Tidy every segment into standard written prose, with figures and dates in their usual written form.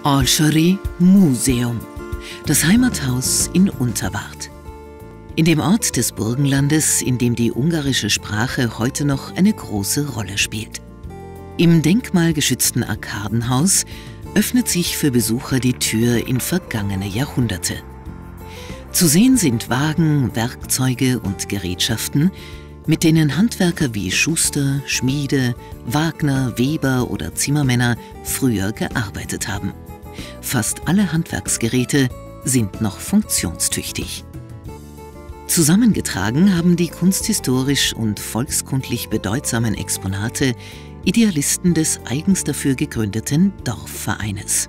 Alschari Museum, das Heimathaus in Unterwart. In dem Ort des Burgenlandes, in dem die ungarische Sprache heute noch eine große Rolle spielt. Im denkmalgeschützten Arkadenhaus öffnet sich für Besucher die Tür in vergangene Jahrhunderte. Zu sehen sind Wagen, Werkzeuge und Gerätschaften, mit denen Handwerker wie Schuster, Schmiede, Wagner, Weber oder Zimmermänner früher gearbeitet haben. Fast alle Handwerksgeräte sind noch funktionstüchtig. Zusammengetragen haben die kunsthistorisch und volkskundlich bedeutsamen Exponate Idealisten des eigens dafür gegründeten Dorfvereines.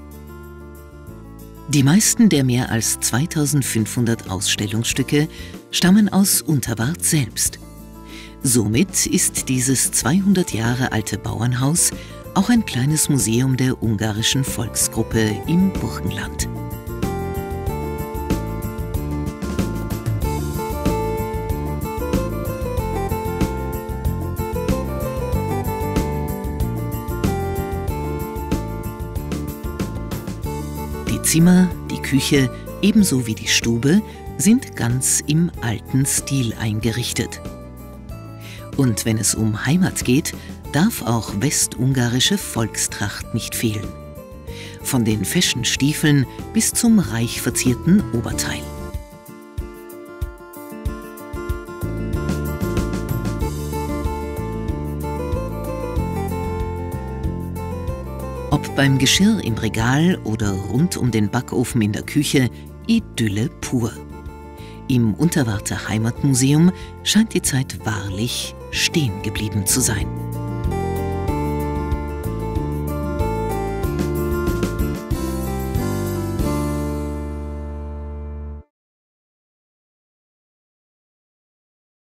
Die meisten der mehr als 2500 Ausstellungsstücke stammen aus Unterwart selbst. Somit ist dieses 200 Jahre alte Bauernhaus auch ein kleines Museum der ungarischen Volksgruppe im Burgenland. Die Zimmer, die Küche ebenso wie die Stube sind ganz im alten Stil eingerichtet. Und wenn es um Heimat geht, darf auch westungarische Volkstracht nicht fehlen. Von den Feschenstiefeln bis zum reich verzierten Oberteil. Ob beim Geschirr im Regal oder rund um den Backofen in der Küche, Idylle pur. Im Unterwarter Heimatmuseum scheint die Zeit wahrlich stehen geblieben zu sein.